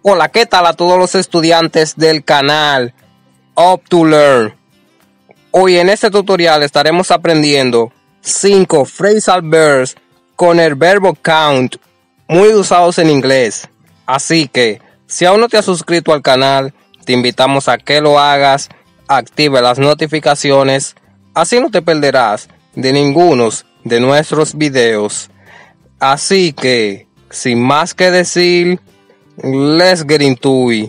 Hola, ¿qué tal a todos los estudiantes del canal Up to Learn? Hoy en este tutorial estaremos aprendiendo 5 phrasal verbs con el verbo count, muy usados en inglés. Así que, si aún no te has suscrito al canal, te invitamos a que lo hagas, active las notificaciones, así no te perderás de ninguno de nuestros videos. Así que, sin más que decir, let's get into it.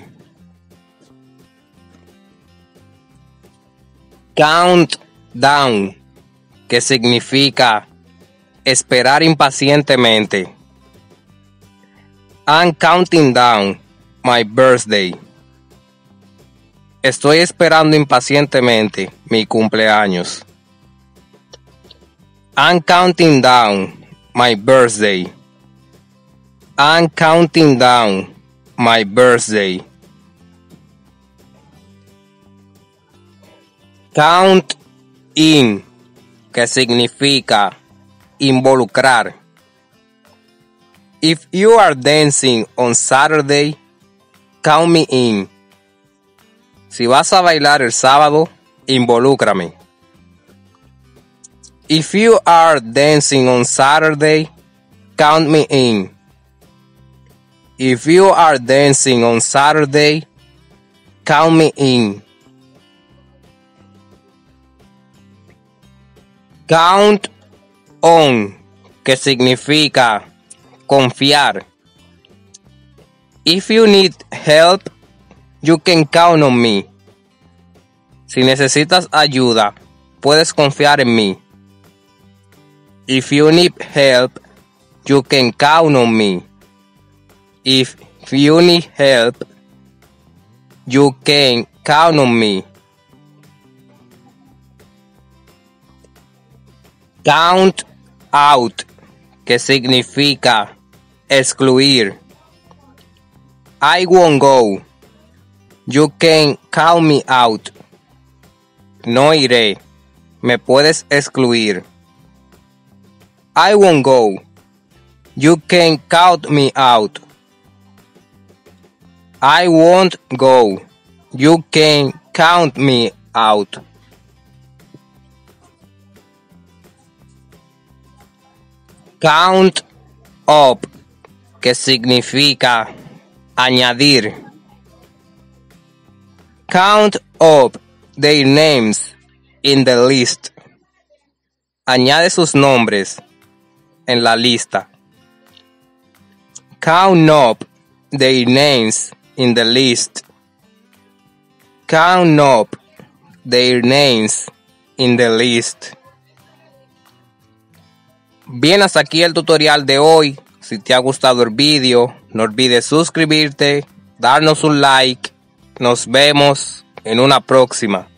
Countdown, que significa esperar impacientemente. I'm counting down my birthday. Estoy esperando impacientemente mi cumpleaños. I'm counting down my birthday. I'm counting down my birthday. Count in, que significa involucrar. If you are dancing on Saturday, count me in. Si vas a bailar el sábado, involúcrame. If you are dancing on Saturday, count me in. If you are dancing on Saturday, count me in. Count on, que significa confiar. If you need help, you can count on me. Si necesitas ayuda, puedes confiar en mí. If you need help, you can count on me. If you need help, you can count on me. Count out, que significa excluir. I won't go. You can count me out. No iré. Me puedes excluir. I won't go. You can count me out. I won't go. You can count me out. Count up, que significa añadir. Count up their names in the list. Añade sus nombres en la lista. Count up their names in the list. Count up their names in the list. Bien, hasta aquí el tutorial de hoy. Si te ha gustado el vídeo, no olvides suscribirte, darnos un like. Nos vemos en una próxima.